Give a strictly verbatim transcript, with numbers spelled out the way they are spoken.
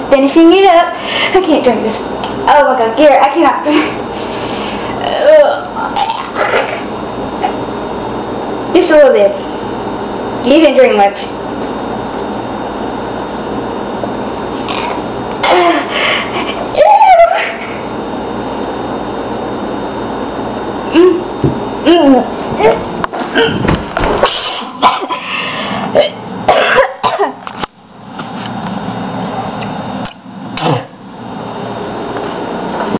finishing it up. I can't drink this. Oh my god, Garrett, I cannot. Just a little bit. You didn't drink much. Mm. Mm.